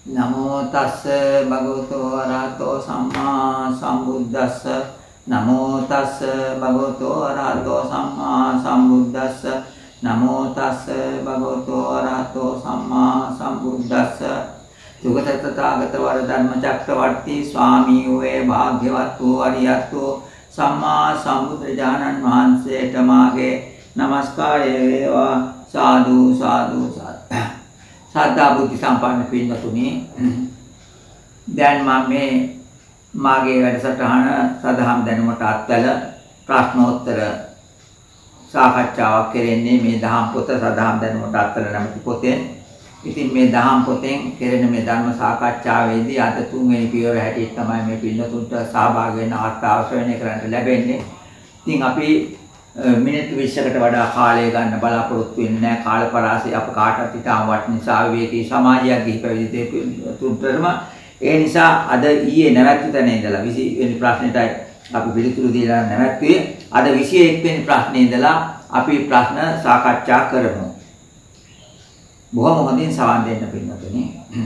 නමෝ තස්ස භගවතු අරහතෝ සම්මා සම්බුද්දස්ස නමෝ තස්ස භගවතු අරහතෝ සම්මා සම්බුද්දස්ස නමෝ තස්ස භගවතු අරහතෝ සම්මා සම්බුද්දස්ස සුගතතථාගත වරධර්ම චක්‍රවර්ති ස්වාමී වූ භාග්‍යවත් වූ අරියත් සම්මා සම්බුදුරජාණන් වහන්සේට මාගේ නමස්කාරය වේවා සාදු සාදු සාදු සද්ධා බුද්ධ සම්පන්න පින්වතුනි දැන් මම මේ මාගේ වැඩසටහන සදහම් දැනුමට අත්වල ප්‍රශ්නෝත්තර සාකච්ඡාවක් කරන්නේ මේ දහම් පොත සදහම් දැනුමට අත්වල නැමැති පොතෙන්. ඉතින් මේ දහම් පොතෙන් කෙරෙන මේ ධර්ම සාකච්ඡාවේදී අද තුන්වෙනි පියවර හැටියට තමයි මේ පින්වතුන්ට සහභාගී වෙන්න අවස්ථාව කරන්න ලැබෙන්නේ. ඉතින් අපි මිනිත්තු 20කට වඩා කාලය ගන්න බලාපොරොත්තු වෙන්නේ නැහැ. කාල පරාසය අප කාටවත් ඉතාම වටින නිසා විවේකී සමාජයක් ගිහි පැවිදි තුන්තරම. ඒ නිසා අද ඊයේ නැවැත්තු තැන ඉඳලා 20 වෙනි ප්‍රශ්නෙටයි අපි පිළිතුරු දීලා නැවැත්තුවේ. අද 21 වෙනි ප්‍රශ්නේ ඉඳලා අපි ප්‍රශ්න සාකච්ඡා කරමු. බොහොම හොඳින් සවන් දෙන්න පින්නතුනේ.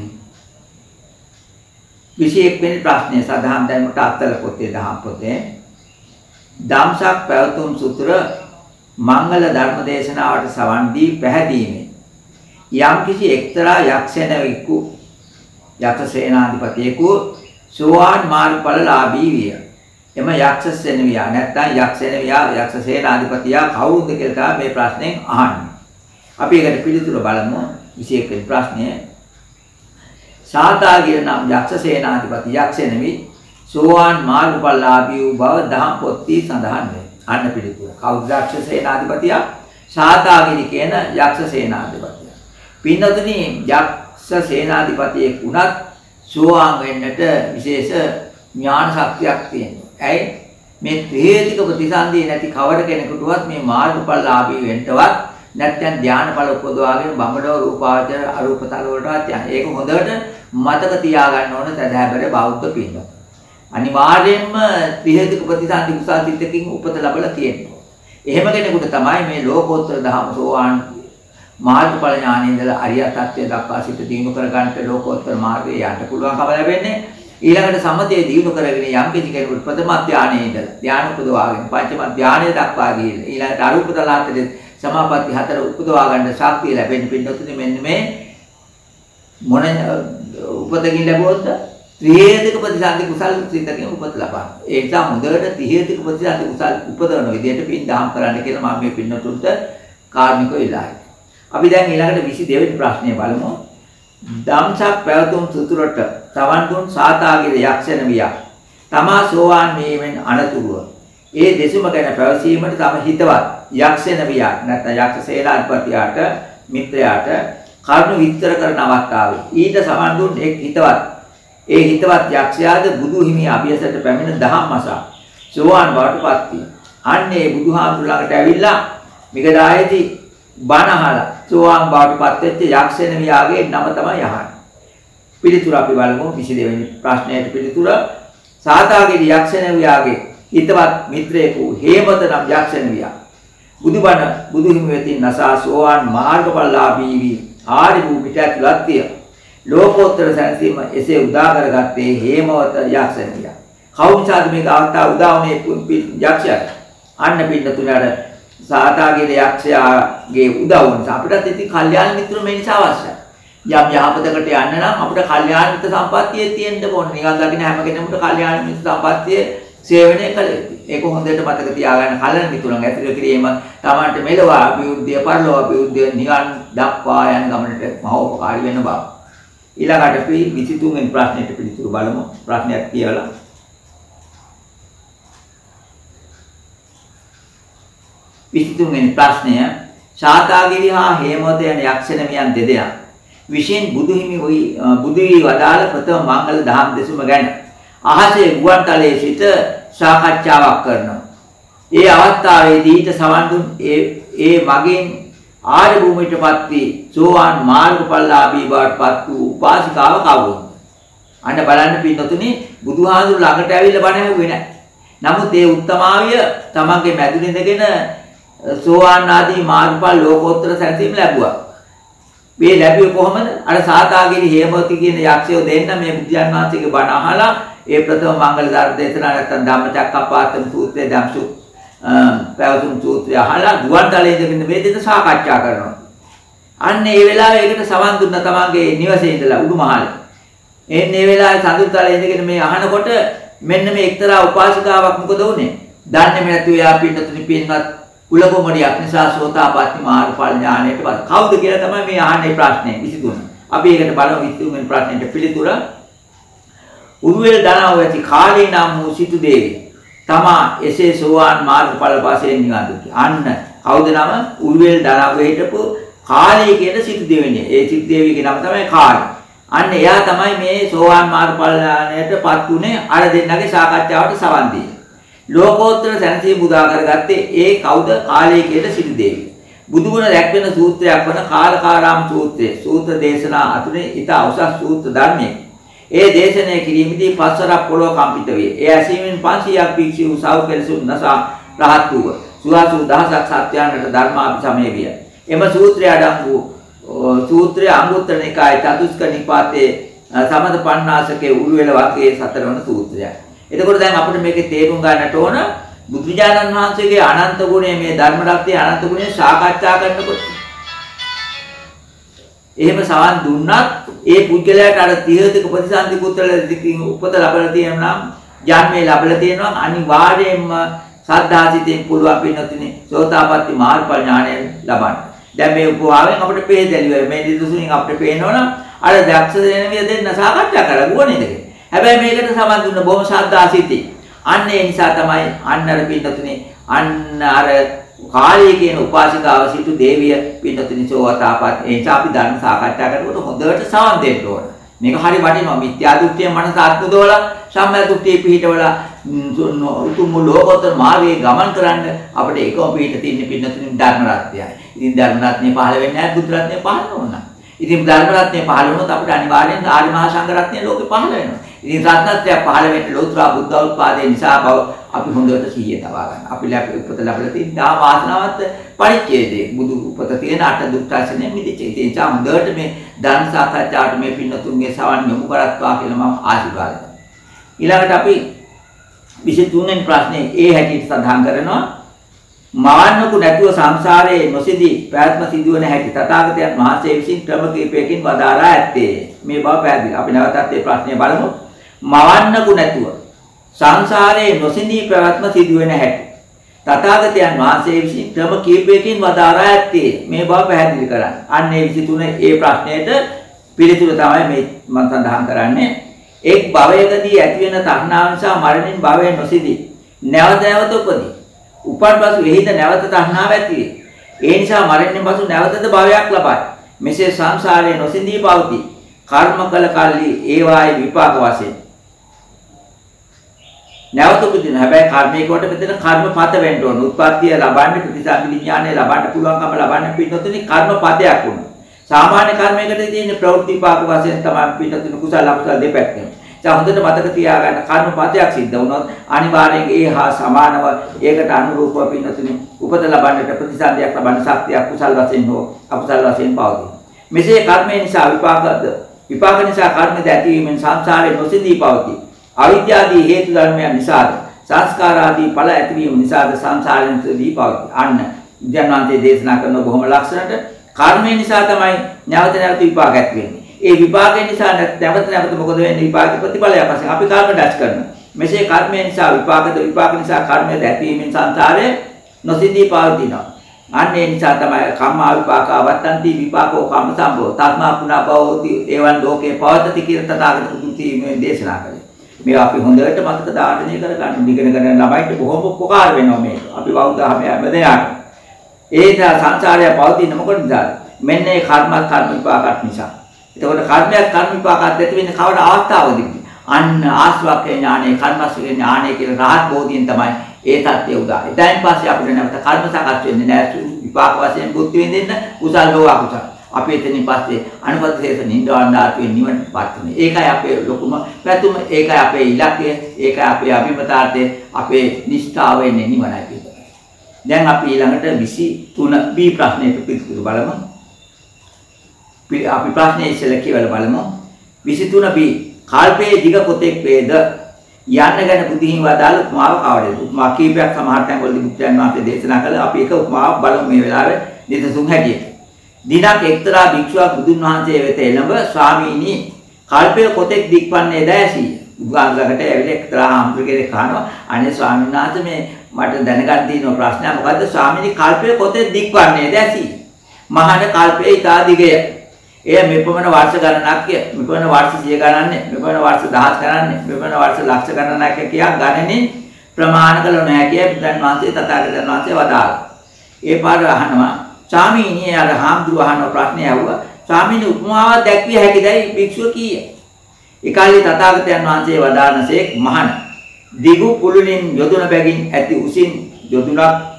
21 වෙනි ප්‍රශ්නේ සදාම් දැනුමට අත්වල පොතේ දහම් පොතේ ධම්සක් පැවතුම් සූත්‍ර මංගල ධර්ම දේශනාවට සවන් දී පැහැදීමෙන් යම්කිසි එක්තරා යක්ෂණෙකු යක්ෂ සේනාධිපතියෙකු සෝවාන් මාර්ගඵලලාභී විය. එම යක්ෂ සේනාවියා නැත්නම් යක්ෂණෙවියා යක්ෂ සේනාධිපතියා කවුරුද කියලා මේ ප්‍රශ්نين අහන්නේ. අපි ඒකට පිළිතුර බලමු. 21 වෙනි ප්‍රශ්නය. සාතාගිර නම් යක්ෂ සේනාධිපති යක්ෂණෙවි සෝවාන් මාර්ගඵලලාභී වූ බව දහම් පොතේ සඳහන් වේ. අන්න පිළිතුර. කවුද යක්ෂ සේනාධිපතියා? සාතාගිරි කියන යක්ෂ සේනාධිපතියා. පින්නතුනි යක්ෂ සේනාධිපතියෙක් වුණත් සෝවාන් වෙන්නට විශේෂ ඥාන ශක්තියක් තියෙනවා. ඇයි? මේ ත්‍රිහේතික ප්‍රතිසන්දිය නැති කවර කෙනෙකුටවත් මේ මාර්ගඵලලාභී වෙන්නවත් නැත්නම් ධානඵල උපදවාගෙන බඹඩව රූපාවචර අරූපතල වලටවත් යන. ඒක හොඳට මතක තියාගන්න ඕන සදාබර බෞද්ධ පින්වත්. අනිවාර්යයෙන්ම ත්‍රිහේතුක ප්‍රතිසන්දි කුසල් සිතකින් උපත ලැබලා තියෙනවා. එහෙම කෙනෙකුට තමයි මේ ලෝකෝත්තර ධම්ම සෝවාන් මාර්ගඵල ඥානෙ ඉඳලා අරියත් ත්‍ත්වයට දක්වා සිත දිනු කරගන්නට ලෝකෝත්තර මාර්ගයේ යන්න පුළුවන්කම ලැබෙන්නේ. ඊළඟට සමතේ දිනු කරගෙන යම් කිසි කෙනෙකුට ප්‍රථම ධානයේ ඉඳලා ධාන උපදවාගෙන පංචම ධානය දක්වා ගිහින් ඊළඟට අරූපතලාතේ සමාපatti 4 උපදවා ගන්න ශක්තිය ලැබෙන්න පින්නතුනේ මෙන්න මේ මොන උපතකින් ලැබුවොත් ත්‍රිහේතුක ප්‍රතිසන්දි කුසල් සිතකින් උපත ලබනවා. ඒ නිසා හොඳට ත්‍රිහේතුක ප්‍රතිසන්දි කුසල් උපදවන විදිහට පින් දහම් කරන්න කියලා මම මේ පින්නතුන්ට කාර්මිකව ඉල්ලායි. අපි දැන් ඊළඟට 22 වෙනි ප්‍රශ්නය බලමු. ධම්සක් පැවතුම් සුතුරට සවන් දුන් සාතාගිර යක්ෂණවියා තමා සෝවාන් වීමෙන් අනතුරුව ඒ දෙසුම ගැන පැවසීමට තම හිතවත් යක්ෂණවියා නැත්නම් යක්ෂ සේනාධිපතියාට මිත්‍රයාට කරුණු විස්තර කරන අවස්ථාවේ ඊට සවන් දුන් එක් හිතවත් ඒ හිතවත් යක්ෂයාද බුදු හිමි අභියසට පැමිණ දහම් අසා සෝවාන් බවට පත් වී අන්නේ බුදුහාමුදුර ළඟට ඇවිල්ලා මිගදායේදී බණ අහලා සෝවාන් බවට පත් වෙච්ච යක්ෂණවියාගේ නම තමයි අහන්නේ. පිළිතුර අපි බලමු 22 වෙනි ප්‍රශ්නයට පිළිතුර. සාතාගිරි යක්ෂණවියාගේ හිතවත් මිත්‍රයෙකු හේමත නම් යක්ෂණවියා බුදුබණ බුදුහිමි වෙතින් නසා සෝවාන් මාර්ගඵලලාභී වී ආරි භූමිට ඇතුළත් විය. ලෝකෝත්තර සංසීම එසේ උදා කරගත්තේ හේමවත යක්ෂණවියා. කවුරුසාද මේක අවස්ථාව උදා වුණේ යක්ෂයාට? අන්න පින්නතුණාට සාතාගිර යක්ෂයාගේ උදව් නිසා අපිටත් ඉතින් කල්යාණ මිත්‍ර මේ නිසා අවශ්‍යයි. යම් යහපතකට යන්න නම් අපිට කල්යාණ මිත්‍ර සම්පත්තිය තියෙන්න ඕනේ. නිකන් දකින්න හැම කෙනෙකුට කල්යාණ මිත්‍ර සම්පත්තිය සේවනය කළ යුතුයි. ඒක හොඳට මතක තියාගන්න කල්යාණ මිත්‍රුන් ඇතුළු කිරීම තමන්ට මෙලොව අභිවෘද්ධිය පරලොව අභිවෘද්ධිය නිවන් දක්වා යන ගමනට මහෝපකාරී වෙන බව. ඊළඟට අපි 23 වෙනි ප්‍රශ්නෙට පිළිතුරු බලමු. ප්‍රශ්නයක් කියලා 23 වෙනි ප්‍රශ්නය ශාතාගිරි හා හේමවත යන යක්ෂණමියන් දෙදෙනා විශේෂ බුදුහිමි බුදුවි වදාළ ප්‍රථම මංගල දහම් දෙසුම ගැන අහසේ ගුවන් තලයේ සිට සාකච්ඡාවක් කරනවා. ඒ අවස්ථාවේදී ඊට සවන් දුන් ඒ මගෙන් ආර්ය භූමියටපත් වී සෝවාන් මාර්ගඵලලාභී බවට පත් වූ උපාසිකාව කවුරුද? අන්න බලන්න පින්නතුනි බුදුහාඳුර ළඟට ඇවිල්ලා බණ ඇහුවේ නැහැ. නමුත් ඒ උත්තමාවිය තමන්ගේ මැදුරේ ඉඳගෙන සෝවාන් ආදී මාර්ගඵල ලෝකෝත්තර සැනසීම ලැබුවා. මේ ලැබුවේ කොහමද? අර සාතාගිරි හේමවති කියන යක්ෂයෝ දෙන්න මේ බුදුන් වහන්සේගේ බණ අහලා ඒ ප්‍රථම මංගල ධර්ම දේශනා නැත්නම් ධම්මචක්කප්පවත්තන සූත්‍රය ධම්සු පැවතුම් සූත්‍රය අහලා ගුවන්තලයේ ඉඳගෙන මේ දෙන්න සාකච්ඡා කරනවා. අන්න ඒ වෙලාවේ ඒකට සවන් දුන්න තමන්ගේ නිවසේ ඉඳලා උඩුමහල. එන්නේ මේ වෙලාවේ සඳුතලයේ ඉඳගෙන මේ අහනකොට මෙන්න මේ එක්තරා උපාසිකාවක් මොකද වුනේ? දන්නේ නැතුව යා පින්නතුනි පින්වත් උලකොමඩියක් නිසා සෝතාපට්ටි මාර්ගඵල ඥාණයටපත්. කවුද කියලා තමයි මේ අහන්නේ ප්‍රශ්නේ විසඳුම. අපි ඒකට බලමු විසඳුමෙන් ප්‍රශ්නෙට පිළිතුර. උරුවෙල් දනාව ඇති කාලී නම් වූ සිටු දේවිය. තමා එසේ සෝවාන් මාර්ගඵල වශයෙන් නිවන් දුකි. අන්න කවුද නම? උරුවෙල් දනාව හිටපු කාලී කියන සිටු දෙවියනේ. ඒ සිටු දෙවියගේ නම තමයි කාලී. අන්න එයා තමයි මේ සෝවාන් මාර්ගඵල ඥාණයටපත් උනේ අර දෙන්නගේ සාකච්ඡාවට සවන් දී. ලෝකෝත්තර සැනසීම බුදා කරගත්තේ ඒ කවුද? කාලී කියන සිටු දෙවිය. බුදුගුණ දැක්වෙන සූත්‍රයක් වන කාලකාරාම සූත්‍රය. සූත්‍ර දේශනා අතුරේ ඊට උසස් සූත්‍ර ධර්මයේ. ඒ දේශනය කිරීමේදී පස්වරක් පොළොව කම්පිත වේ. ඒ ඇසීමෙන් 500ක් භික්ෂු සව කෙලසුන් නසා රහත් වූ. සුවාසු දහසක් සත්‍යයන්ට ධර්මාභිසමය විය. එම සූත්‍රය අඩංගු සූත්‍රය අංගුත්තර නිකායේ චතුස්ක නිපාතේ සමද පණ්ණාසකේ උරුවෙල වාක්‍යයේ 4 වන සූත්‍රයයි. එතකොට දැන් අපිට මේකේ තේරුම් ගන්නට ඕන බුදුරජාණන් වහන්සේගේ අනන්ත ගුණය මේ ධර්ම රත්නයේ අනන්ත ගුණය සාකච්ඡා කරනකොට එහෙම සවන් දුන්නත් ඒ පුද්ගලයාට අර 30ක ප්‍රතිසන්දි පුත්‍රල දිකින් උපත ලැබලා තියෙනවා නම් ජන්මේ ලැබලා තියෙනවා අනිවාර්යයෙන්ම සද්ධාසිතෙන් පුළුවන් වෙනතුනේ සෝතාපට්ටි මාර්ගඵල ඥානය ලබන්න. දැන් මේ උපවාවෙන් අපිට පෙහෙදෙලිවල මේ දිදුසුනින් අපිට පේනවනම් අර දක්ෂ දෙන්න සාකච්ඡා කරලා ගුවනේද. හැබැයි මේකට සවන් දුන්න බොහොම සද්ධාසිතේ. අන්න ඒ නිසා තමයි අන්න අර පින්නතුනේ අන්න අර කාලී කියන උපාසිකාව සිටු දේවිය පින්නතුනි සෝවතාපත් ඒ අපි ධර්ම සාකච්ඡා කරනකොට හොඳට සවන් දෙන්න ඕන. මේක හරි වටිනවා. මිත්‍යා දෘෂ්ටිය මනස අත්මුදවලා සම්‍යක් දෘෂ්ටිය පිහිටවලා උතුම් ලෝකෝත්තර මාර්ගයේ ගමන් කරන්න අපිට එකම පිහිට තියෙන පින්නතුනි ධර්ම රත්නයයි. ඉතින් ධර්ම රත්නය පහළ වෙන්නේ නැහැ බුදු රත්නය පහළ වුණා. ඉතින් ධර්ම රත්නය පහළ වුණොත් අපිට අනිවාර්යෙන් ආර්ය මහා සංඝ රත්නය ලෝකෙ පහළ වෙනවා. ඉතින් රත්නත්‍රය පහළ වෙන්න ලෝතර බුද්ධ උත්පාදේ නිසා බව අපි හොඳට සිහිය තබා ගන්න. අපි උපත ලැබලා තියෙන දා වාසනාවත් පරිච්ඡේදයේ බුදු උපත තියෙන අට දුක්ඛාසනය මිදිච්ච. ඒ නිසා හොඳට මේ ධර්ම සාකච්ඡාවට මේ පින්නතුන්ගේ සවන් යොමු කරත්වා කියලා මම ආශිර්වාද කරනවා. ඊළඟට අපි 23 වෙනි ප්‍රශ්නේ ඒ හැටියට සඳහන් කරනවා. මවන්නකු නැතුව සංසාරයේ නොසිදී ප්‍රයත්න සිදුවන හැටි තථාගතයන් වහන්සේ විසින් ක්‍රම කීපයකින් වදාරා ඇත්තේ. මේ බව පැහැදිලි. අපි නැවතත් මේ ප්‍රශ්නය බලමු. මවන්නකු නැතුව සංසාරයේ නොසිදී ප්‍රයත්න සිදුවන හැටි තථාගතයන් වහන්සේ විසින් ක්‍රම කීපයකින් වදාරා ඇත්තේ. මේ බව පැහැදිලි කරන්න. අන්න ඒ 23 ඒ ප්‍රශ්නයට පිළිතුර තමයි මේ මම සඳහන් කරන්නේ. එක් භවයකදී ඇතිවෙන තණ්හාව නිසා මරණින් භවයේ නොසිදී නැවත නැවත උපදී. උපන්පසු එහිද නැවත තණ්හාව ඇති වේ. ඒ නිසා මරණින් පසු නැවතද භවයක් ලබයි. මෙසේ සංසාරයේ නොසිඳී පවතී. කර්ම කළ කල්ලි ඒවායේ විපාක වශයෙන් නැවත උපදින. හැබැයි කර්මයේ කොට මෙතන කර්මපත වෙන්න ඕන. උත්පත්තිය ලබන්න ප්‍රතිසන්දි විඥානය ලබන්න පුළුවන්කම ලබන්න පිටුතුනි කර්මපතයක් වුණා. සාමාන්‍ය කර්මයකට තියෙන ප්‍රවෘත්ති විපාක වශයෙන් තමයි පිටුතුනි කුසල අකුසල දෙපැත්තම. දැන් හොඳට මතක තියාගන්න කර්මපතයක් සිද්ධ වුණොත් අනිවාර්යෙන් ඒ හා සමානව ඒකට අනුරූපව පින්නතුනි උපත ලබන්නට ප්‍රතිසන්දියක් ලබන්න ශක්තියක් කුසල් වශයෙන් හෝ අකුසල් වශයෙන් පවතී. මෙසේ කර්මය නිසා විපාක නිසා කර්මද ඇතිවීමෙන් සංසාරයේ නොසිඳී පවතී. අවිද්‍යාදී හේතු ධර්මයන් නිසාද සංස්කාර ආදී ඵල ඇතිවීම නිසාද සංසාරයෙන් නොසිඳී පවතී. අන්න විද්‍යාන්තයේ දේශනා කරන බොහොම ලක්ෂණට කර්මය නිසා තමයි නැවත නැවත විපාක ඇති වෙන්නේ. ඒ විපාකේ නිසා නැවත නැවත මොකද වෙන්නේ? විපාක ප්‍රතිඵලයක් වශයෙන් අපි කර්ම ඩැෂ් කරනවා. මෙසේ කර්මය නිසා විපාක නිසා කර්මයේ ඇතිවීමෙන් සංසාරයේ නොසිඳී පවතිනවා. අන්න ඒ නිසා තමයි කම්මා විපාක අවත්තන්ති විපාකෝ කම්ම සම්භව තස්මා පුනා භවති එවන් ලෝකේ පවතති කියන තථාගත බුදුන් දේශනා කළේ. මේවා අපි හොඳට මතක ධාරණය කරගන්න ඉගෙන ගන්න ළමයින්ට බොහොම උපකාර වෙනවා මේක. අපි බෞද්ධ හැමදේම ඒක සංසාරය පවතින මොකටද? මෙන්න ඒ කර්ම විපාකات නිසා. එතකොට කර්මයක් කර්ම විපාකات ඇති වෙන්නේ කවර අවස්ථාවකදී? අන්න ආස්වාක්ඛේ ඥානෙ, කර්මස්සේ ඥානෙ කියලා රහත් බෝධියෙන් තමයි ඒ தත්ත්වය උදා. ඊටයින් පස්සේ අපිට නැවත කර්ම සකස් වෙන්නේ නැහැ. විපාක වශයෙන් බුද්ධ විඳින්න කුසල හෝ අකුසල. අපි එතනින් පස්සේ අනුපතිශේෂ නින්දාන්දාතුවේ නිවනට පත් වෙනවා. ඒකයි අපේ ලොකුම පැතුම, ඒකයි අපේ ඉලක්කය, ඒකයි අපේ අභිමතාර්ථය, අපේ නිෂ්ඨාව වෙන්නේ නිවනයි කියලා. දැන් අපි ඊළඟට 23 B ප්‍රශ්නයට පිළිතුරු බලමු. අපි ප්‍රශ්නේ ඉස්සෙල්ලා කියවලා බලමු. 23B කල්පයේ දිග කොතෙක් වේද? යන්න ගැන බුදුහිමි වදාළ උපමාව කවරේද? උපමා කීපයක් සමහර තැන්වලදී බුදුන් වහන්සේ දේශනා කළා. අපි එක උපමාවක් බලමු මේ වෙලාවේ නිදසුන් හැටියට. දිනක් එක්තරා භික්ෂුවක් බුදුන් වහන්සේ වෙත එළඹ ස්වාමීනි කල්පය කොතෙක් දික්වන්නේ දැසී. බුදුහාමුදුරකට ඇවිල්ලා එක්තරා ආම්ප්‍රකේට කහනවා. අනේ ස්වාමීන් වහන්සේ මේ මට දැනගන්න තියෙන ප්‍රශ්නයක් මොකද්ද? ස්වාමීනි කල්පය කොතෙක් දික්වන්නේ දැසී. මහාන කල්පය ඊටා දිගය. එය මෙපමණ වර්ෂ ගණනක් මෙපමණ වර්ෂ 100 ගණන්නේ මෙපමණ වර්ෂ 1000 ගණන්නේ මෙපමණ වර්ෂ ලක්ෂ ගණනක් කියා ගණනින් ප්‍රමාණ කළ නොහැකිය බුදුන් වහන්සේ තථාගතයන් වහන්සේ වදාළා. ඒ පාර අහනවා ස්වාමීනි අර හාමුදුරුවෝ අහන ප්‍රශ්නය ඇහුවා ස්වාමීනි උපමාවක් දැක්විය හැකිදයි භික්ෂුව කීය. ඒකාලේ තථාගතයන් වහන්සේ වදානසේක් මහණ දිගු පුළුණින් යොදුන බැගින් ඇති උසින් යොදුනක්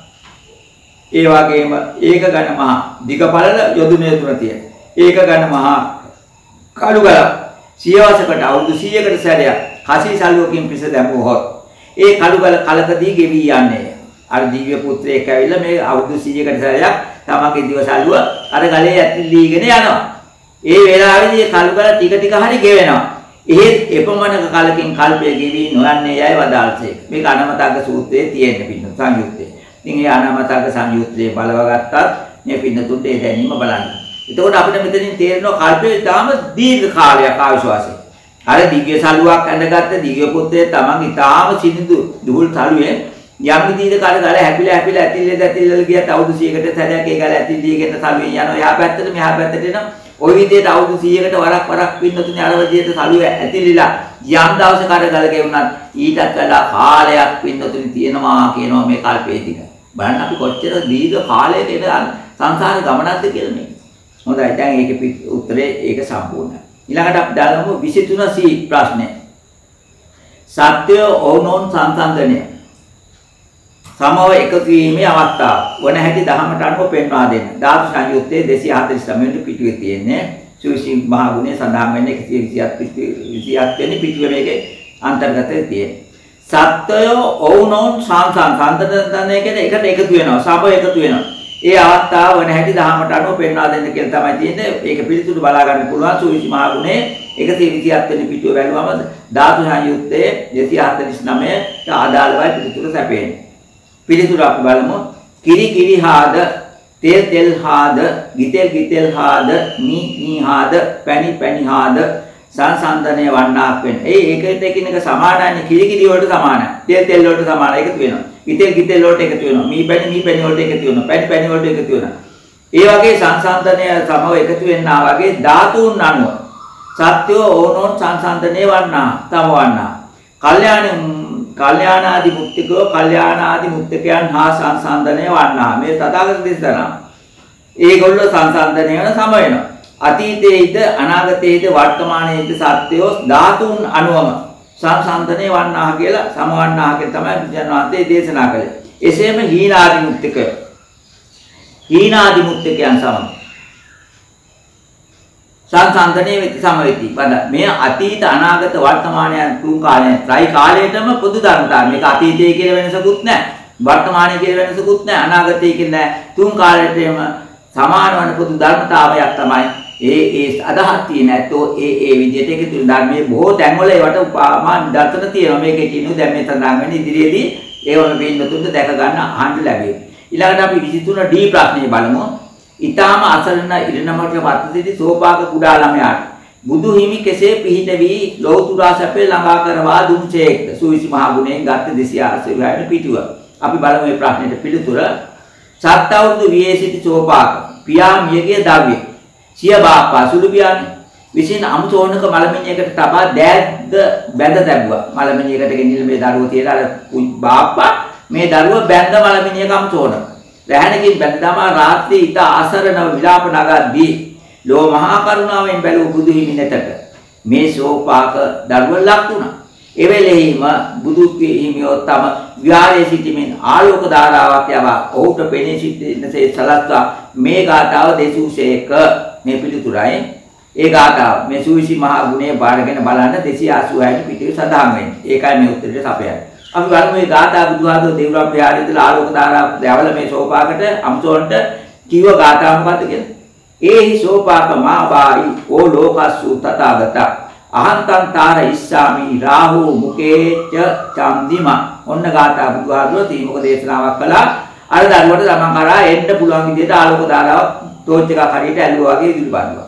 ඒ වගේම ඒක ගණ මහා දිග පළල යොදුන යොදුන තියෙන ඒක ගන්න මහා කළුගල සියවසකට අවුරුදු 100කට සැරයක් කසී සල්ුවකින් පිස දැමුවොත් ඒ කළුගල කලකදී ගෙවි යන්නේ. අර දිව්‍ය පුත්‍රයෙක් ඇවිල්ලා මේ අවුරුදු 100කට සැරයක් තමන්ගේ දිව සල්ුව අර ගලේ ඇතුළීගෙන යනවා. ඒ වෙලාවේදී කළුගල ටික ටික හරි ගෙවෙනවා. එහෙත් එපමණක කලකින් කල්පය ගෙවි නොයන්නේ යයි වදාළසේ. මේක අනමතග්ග සූත්‍රයේ තියෙන පින්න සංයුත්තේ. ඉතින් ඒ අනමතග්ග සංයුත්තේ බලවගත්තත් මේ පින්නතුන්ට ඒ දැනීම බලන්න. එතකොට අපිට මෙතනින් තේරෙනවා කල්පයේ තාම දීර්ඝ කාලයක් ආයුෂවාසය. අර දිව්‍ය සලුවක් ඇඳගත්ත දිව්‍ය පුත්‍රය තමන් ඊටාම සිනිඳු දුහුල් සලුවේ යම් විදිහකට ගල හැපිලා ඇතිල්ලෙද ගියත් අවුරුදු 100කට සැරයක් ඒ ගල ඇතිල්ලීගෙන සලුවෙන් යනවා. එහා පැත්තට මෙහා පැත්තට එනවා. ওই විදිහට අවුරුදු 100කට වරක් පින්නතුනේ අර විදිහට සලුවේ ඇතිලිලා යම් දවසක අර ගල ගෙවුණත් ඊටත් වඩා කාලයක් පින්නතුනේ තියෙනවා කියනවා මේ කල්පයේ දිග. බලන්න අපි කොච්චර දීර්ඝ කාලයක ඉඳ සංසාර ගමනක්ද කියලා මේ. හොඳයි දැන් ඒකේ උත්තරේ ඒක සම්පූර්ණයි. ඊළඟට අපි දාගමු 23C ප්‍රශ්නය. සත්‍ය ඕනෝන් සංසන්දනය. සමව එකතු වීමේ අවස්ථාව වන හැටි දහමට අනුව පෙන්වා දෙන්න. ධාතු සංයුත්තේ 249 වෙනි පිටුවේ තියෙන්නේ. සුවිසි මහා ගුණේ සඳහන් වෙන්නේ 127 වෙනි පිටුවේ මේකේ අන්තර්ගතයේ තියෙන්නේ. සත්‍ය ඕනෝන් සංසන්දනය කියන්නේ එකට එකතු වෙනවා. සමව එකතු වෙනවා. ඒ අවස්ථාව වන හැටි දහමට අනුව පෙන්වා දෙන්න කියලා තමයි තියෙන්නේ. ඒක පිළිතුරු බලා ගන්න පුළුවන් සූවිසි මහා ගුණේ 127 වෙනි පිටුව බැලුවම ධාතු සංයුත්තේ 249ට අදාළවයි පිළිතුරු සැපෙන්නේ. පිළිතුරු අපි බලමු. කිරි හාද, තෙල් හාද, ගිතෙල් හාද, නී හාද, පැණි හාද සංසන්දනය වන්නාක් වෙන්නේ. ඒකට එකිනෙක සමානයි. කිරි වලට සමානයි. තෙල් වලට සමානයි. එකතු වෙනවා. ගිතෙල් වලට එකතු වෙනවා. මී පැණි වලට එකතු වෙනවා. පැණි වලට එකතු වෙනවා. ඒ වගේ සංසන්දනය සමව එකතු වෙන්නා වගේ ධාතුන් අනුව සත්‍යෝ ඕනෝන් සංසන්දනය වන්නා තමවන්නා. කල්යාණාදි මුක්තිකෝ කල්යාණාදි මුක්තිකයන් හා සංසන්දනය වන්නා. මේ තථාගත දේශනා. ඒගොල්ලෝ සංසන්දනය වෙන සම වෙනවා. අතීතයේද අනාගතයේද වර්තමානයේද සත්‍යෝ ධාතුන් අනුවම සංසන්දනය වන්නා කියලා සමවන්නා කියලා තමයි බුදුන් වහන්සේ දේශනා කළේ. එසේම හීනාදි මුක්තිකය. හීනාදි මුක්තිකයන් සමග සංසන්දනයේ වෙති සමවෙති. බඳ මේ අතීත අනාගත වර්තමානයන් තුන් කාලයන් ත්‍රි කාලයටම පොදු ධර්මතාවය. මේක අතීතයේ කියලා වෙනසකුත් නැහැ. වර්තමානයේ කියලා වෙනසකුත් නැහැ. අනාගතයේ කියලා නැහැ. තුන් කාලයටම සමාන වන පොදු ධර්මතාවයක් තමයි ඒ අදහස් තියෙන ඇත්තෝ ඒ විදිහට එකතු ධර්මයේ බොහෝ තැන්වල ඒවට උපමා දර්ශන තියෙනවා. මේකේ කියනවා දැන් මේ සඳහන් වෙන ඉදිරියේදී ඒවම පින්නතුන්ට දැක ගන්න අහන්න ලැබේ. ඊළඟට අපි 23D ප්‍රශ්නේ බලමු. ඊටාම අසරණ ඉරණමක වර්තතිති සෝපාක කුඩා ළමයාට බුදු හිමි කෙසේ පිහිට වී ලෞතුරා සැපේ ළඟා කරවා දුන්සේක්ද? සූවිසි මහා ගුණයෙන් ගත්ත 280 වෙනි පිටුව. අපි බලමු මේ ප්‍රශ්නෙට පිළිතුර. සත් අවුරුදු වියේ සිටි සෝපාක පියා මියගේ දරුවෙක් සිය බාප්පා සුළු පියාණන් විසින් අමුතෝනක මලමිණියකට තබා දෑද්ද බැඳ තැබුවා. මලමිණියකට ගෙනිල්ල මේ දරුවෝ තියලා අර බාප්පා මේ දරුවා බැඳ මලමිණියක අමුතෝනක රැහැනකින් බැඳ තමා රාත්‍රී ඉත ආසරණව විලාප නගද්දී ලෝ මහා කරුණාවෙන් බැලූ බුදු හිමි නෙතට මේ සෝපාක දරුව ලක් වුණා. එවෙලෙහිම බුදු හිමියෝ තම විහාරයේ සිටීමෙන් ආලෝක ධාරාවක් යවා ඔහුට පෙනී සිටිනසේ සලස්වා මේ ගාථාව දෙසූසේක. මේ පිළිතුරයි ඒ ගාථාව මේ සූවිසි මහා ගුණේ බාරගෙන බලන්න 286 පිටුවේ සඳහන් වෙන්නේ. ඒකයි මේ උත්තරේ සපයන්නේ. අපි බලමු මේ ගාථා බුදුහාමුදුරුවෝ දේවරම් විහාරයේ ඉඳලා ආලෝක ධාරාවක් යවල මේ සෝපාකට අම්සෝන්ට කිව්ව ගාථාව මොකද්ද කියලා. ඒහි සෝපාක මාබායි ඕ ලෝකස්සු තථාගත අහන්තං තාර ඉස්සාමි රාහු මුකේච චන්දිම. ඔන්න ගාථා බුදුහාමුදුරුවෝ තීමක දේශනාවක් කළා. අර දරුවට තමන් කරා එන්න පුළුවන් විදිහට ආලෝක ධාරාවක් ටෝච් එකක් හරියට ඇල්ලුවා වගේ ඉදිරි බඳුවා.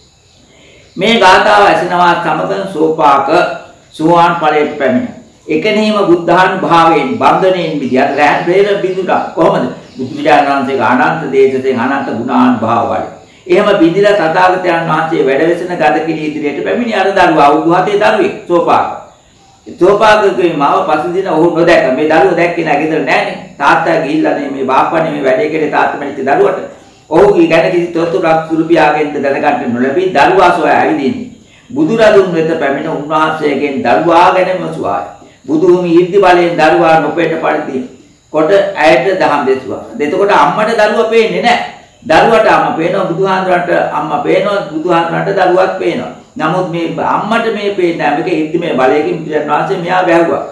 මේ ගාථාව ඇසෙනවා සමග සෝපාක සෝවාන් ඵලයට පැමිණ. එකෙනීම බුද්ධානුභාවයෙන් බන්ධණයෙන් මිදියට රැන් ප්‍රේර බිඳුට කොහොමද? බුදුරජාණන් වහන්සේගේ අනන්ත දේශයෙන් අනන්ත ගුණානුභාව වල. එහෙම බිඳිලා තථාගතයන් වහන්සේ වැඩවෙසෙන ගදකිලි ඉදිරියට පැමිණි අර දරුවා අවුරුදු 7 දරුවෙක් සෝපාක. සෝපාකගේ මාව පසුදින ඔහු නොදැක මේ දරුවා දැක්කේ නැහැ ගෙදර නැහනේ. තාත්තා ගිහිල්ලා මේ බාප්පා නෙමේ වැඩේ කෙරේ තාත්තා මැනිච්ච දරුවට. ඔහුගේ ගැන කිසි තොරතුරක් සුළුපියාගෙන්ද දැනගන්න නොලැබී දරුවා සොයා ඇවිදින්නේ. බුදුරදුන් වෙත පැමිණ උන්වහන්සේගෙන් දරුවා ගැනම සුවායි. බුදුහුමි ඉර්ධි බලයෙන් දරුවා නොපෙට පරිදි කොට ඇයට දහම් දෙසුවා. එතකොට අම්මට දරුවා පේන්නේ නැහැ. දරුවට අම්මා පේනවා, බුදුහාඳුරන්ට අම්මා පේනවා, බුදුහාඳුරන්ට දරුවත් පේනවා. නමුත් මේ අම්මට මේ පේන්නේ නැහැ. මේක ඉර්ධි මේ බලයෙන් බුදුරජාණන් වහන්සේ මෙයා වැහුවා.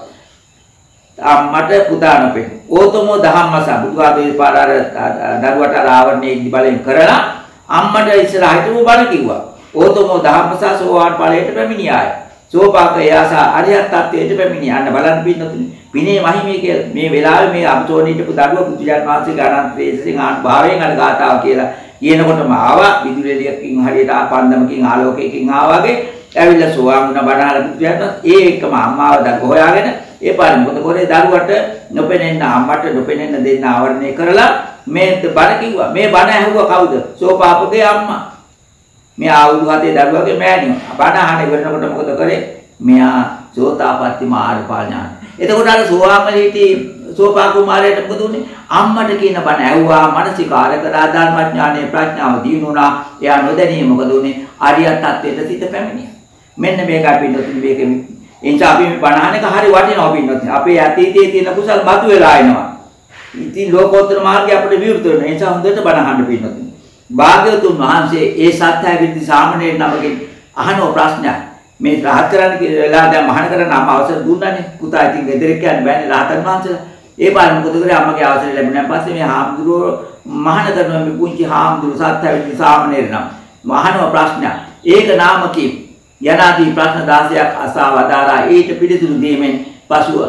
අම්මට පුතා නොපෙන්නේ. ඕතමෝ ධම්මස බුදුහාඳුරේ පාර අර දරුවට ආවරණයේ ඉර්ධි බලයෙන් කරලා අම්මට ඉස්සරහටම බණ කිව්වා. ඕතමෝ ධම්මස සෝවාන් ඵලයට පැමිණියාය. සෝපාක යසා අරියත් ත්‍ත්වයට පැමිණියා. අන්න බලන්න පින්නතුනි. විනේ මහිමේ කියලා මේ වෙලාවේ මේ අමතෝණීට පුතාරුව බුදුජාන විශ්වසේ ගණන් ප්‍රේසසින් ආභාවයෙන් අර ගාතාව කියලා කියනකොටම ආවා. විදුලියකින් හරියට ආපන්දමකින් ආලෝකයකින් ආවා වගේ ඇවිල්ලා සෝවාන් වුණා බණහල බුදුජානත් ඒ එක්කම අම්මාව දඟ හොයාගෙන ඒ පාරේ මොකද කරේ දරුවට නොපෙනෙන්න අම්මට නොපෙනෙන්න දෙන්න ආවරණය කරලා මේ බණ කිව්වා. මේ බණ ඇහුවා කවුද? සෝපාපගේ අම්මා. මේ ආවුරු 7 දරුවගේ මෑණියෝ. බණ අහන ඉවරනකොට මොකද කරේ? මෙයා සෝතාපට්ටි මාර්ගඵල ඥාන. එතකොට අර සෝවාමලීටි සෝපා කුමාරයාට මොකද උනේ? අම්මට කියන බණ ඇහුවා, මානසිකාර කරා ධර්මඥානේ ප්‍රඥාව දිනුනා. එයා නොදැනී මොකද උනේ? අරියත් ත්‍ත්වයට සිත පැමිණියා. මෙන්න මේකයි පින්නතුනි මේකෙ. එනිසා අපි මේ බණ අහන එක හරි වටිනවා පින්නතුනි. අපේ අතීතයේ තියෙන කුසල් මතු වෙලා එනවා. ඉතින් ලෝකෝත්තර මාර්ගය අපිට විවෘත වෙනවා. ඒ නිසා හොඳට බණ අහන්න පින්නතුනි. භාග්‍යවතුන් වහන්සේ ඒ සත්‍යය විදි සාමණේර නමකින් අහන ප්‍රශ්නයක් මේ රහත් කරන්න කියලා දැන් මහාන කරන්න අම්ම අවසර දුන්නානේ. පුතා ඉතින් ගෙදර කියන්න බෑනේ රහතන් වහන්සේලා. ඒ පාර මොකද කරේ? අම්මගේ අවසර ලැබුණාන් පස්සේ මේ හාමුදුරුවෝ මහාන කරනවා මේ පුංචි හාමුදුරුවෝ සත්‍යය විදි සාමණේර නම් මහානව ප්‍රශ්නයක්. ඒක නාමකී යනාදී ප්‍රශ්න 16ක් අසා වදාරා ඊට පිළිතුරු දීමෙන් පසුව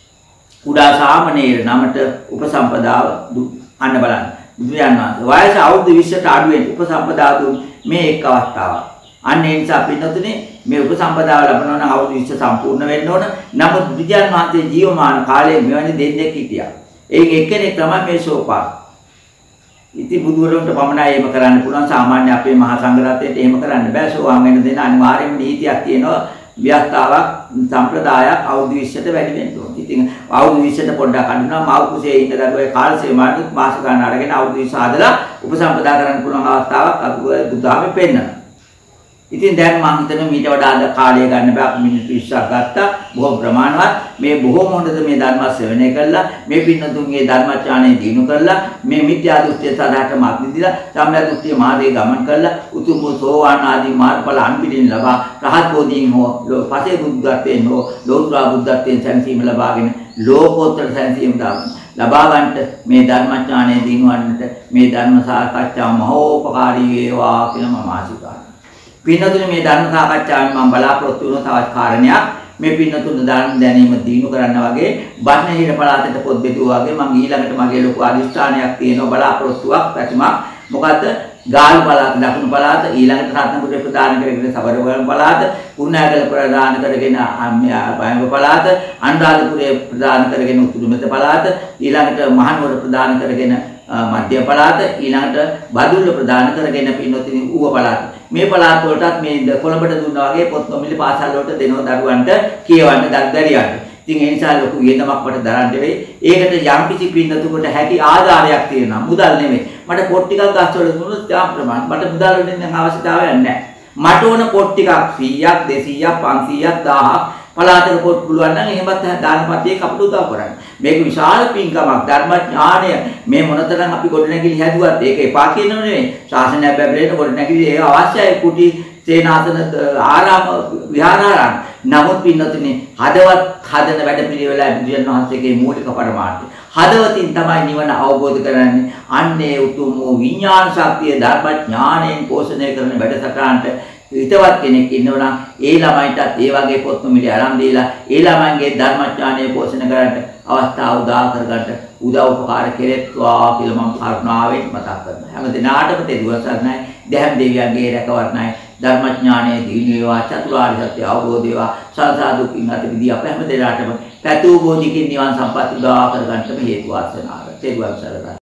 කුඩා සාමණේර නමට උපසම්පදාව අන්න බලන්න. බුදුන් වහන්සේ වයස අවුරුදු 20ට අඩුවෙන් උපසම්පදාව දුන් මේ එක් අවස්ථාවක්. අන්න ඒ නිසා පින්නතුනේ මේ උපසම්පදාව ලැබෙනවා නම් අවුරුදු 20 සම්පූර්ණ වෙන්න ඕන. නමුත් බුදුන් වහන්සේ ජීවමාන කාලයේ මෙවැනි දෙන්නෙක් හිටියා. ඒකෙන් එක්කෙනෙක් තමයි මේ සෝපාක. ඉතින් බුදුවරුන්ට පමණයි එහෙම කරන්න පුළුවන්. සාමාන්‍ය අපේ මහා සංඝරත්නයට එහෙම කරන්න බෑ. සෝවාන් වෙන දෙන අනිවාර්යයෙන්ම නීතියක් තියෙනවා. ව්‍යස්තාවක් සම්ප්‍රදායක් අවුරුදු 20ට වැඩි වෙන්න ඕන. ඉතින් අවුරුදු 20ට පොඩ්ඩක් අඩුනවා. මව් කුසේ ඉන්න දරුවේ කාල සීමාවක් මාස ගන්න අරගෙන අවුරුදු 20 හදලා උපසම්පදා කරන්න පුළුවන් අවස්ථාවක් අද බුදුහාමේ පෙන්නනවා. ඉතින් දැන් මම හිතනවා මීට වඩා අද කාලය ගන්න බෑ. අපි මිනිත්තු 20ක් ගත්තා. බොහොම ප්‍රමාණවත්. මේ බොහොම හොඳට මේ ධර්ම ශ්‍රවණය කළා. මේ පින්නතුන්ගේ ධර්මඥානය දිනු කළා. මේ මිත්‍යා දෘෂ්ටිය සදාට මාත් නිදිලා සම්‍යක් දෘෂ්ටිය මාර්ගයේ ගමන් කළා. උතුම් සෝවාන් ආදී මාර්ගඵල අන්පිටින් ලබා රහත් බෝධියෙන් හෝ පසේ බුද්ධත්වයෙන් හෝ ලෝතුරා බුද්ධත්වයෙන් සැනසීම ලබාගෙන ලෝකෝත්තර සැනසීම ලබා ගන්නට මේ ධර්මඥානය දිනුවන්නට මේ ධර්ම සාකච්ඡාව මහෝපකාරී වේවා කියලා මම ආශිර්වාද. පින්නතුනේ මේ ධර්ම සාකච්ඡාවෙන් මම බලාපොරොත්තු වෙන තවත් කාරණයක් මේ පින්නතුන් දැනීම දිනු කරන්න වගේ බටහිර පළාතට පොත් බෙදුවා වගේ මම ඊළඟට මගේ ලොකු අදිෂ්ඨානයක් තියෙනවා බලාපොරොත්තුවක් පැතුමක්. මොකද්ද? ගාල් පළාත දකුණු පළාත ඊළඟට රත්නපුරේ ප්‍රදාන කරගෙන සබරවල පළාත කුණාගල ප්‍රදාන කරගෙන බයඹ පළාත අනුරාධපුරේ ප්‍රදාන කරගෙන උතුරුමෙත පළාත ඊළඟට මහනුවර ප්‍රදාන කරගෙන මධ්‍ය පළාත ඊළඟට බදුල්ල ප්‍රදාන කරගෙන පින්නතුනි ඌව පළාත මේ පළාත් වලටත් මේ කොළඹට දුන්නා වගේ පොත් නොමිලේ පාසල් වලට දෙනවා දරුවන්ට කියවන්න දරුදරියන්ට. ඉතින් ඒ නිසා ලොකු වියදමක් මට දරන්න වෙයි. ඒකට යම් කිසි පින්නතුකට හැකි ආධාරයක් තියෙනවා. මුදල් නෙමෙයි. මට පොත් ටිකක් ගස්වල දුන්නොත් යාම් ප්‍රමාණ. මට මුදල් වලින් අවශ්‍යතාවයක් නැහැ. මට ඕන පොත් ටිකක් 100ක් 200ක් 500ක් 1000ක් පළාතක පොත් පුළුවන් නම් එහෙමත් දානපත්තියක අපිට උදව් කරන්න. මේක විශාල පින්කමක් ධර්මඥානය මේ මොනතරම් අපි ගොඩනැගිලි හැදුවත් ඒක එපා කියනව නෙවෙයි. ශාසනය බැබලේට ගොඩනැගිලි ඒ අවශ්‍යයි කුටි සේනාසන ආරාම විහාරාරාම නමුත් පින්නතුනේ හදවත් හදන වැඩ පිළිවෙලයි බුදුන් වහන්සේගේ මූලික පරමාර්ථය. හදවතින් තමයි නිවන අවබෝධ කරන්නේ. අන්නේ උතුම් වූ විඥාන ශක්තිය ධර්මඥාණයෙන් පෝෂණය කරන වැඩසටහනට හිතවත් කෙනෙක් ඉන්නවනම් ඒ ළමයිටත් ඒ වගේ පොත්මිලි ආරම්භ දීලා ඒ ළමයින්ගේ ධර්මඥානය පෝෂණය කරගන්න අවස්ථාව උදා කරගන්න උදව් උපකාර කෙරෙත්වා කියලා මම කරුණාවෙන් මතක් කරනවා. හැම දිනාටම තෙරුවන් සරණයි. දැහැම් දෙවියන්ගේ රැකවරණයි ධර්මඥානයේ දිනු වේවා චතුරාර්ය සත්‍ය අවබෝධ වේවා සංසාර දුකින් අත මිදී අප හැම දිනාටම පැතු බෝධිකින් නිවන් සම්පත් උදා කරගන්නට හේතු වාසනාව. තෙරුවන් සරණයි.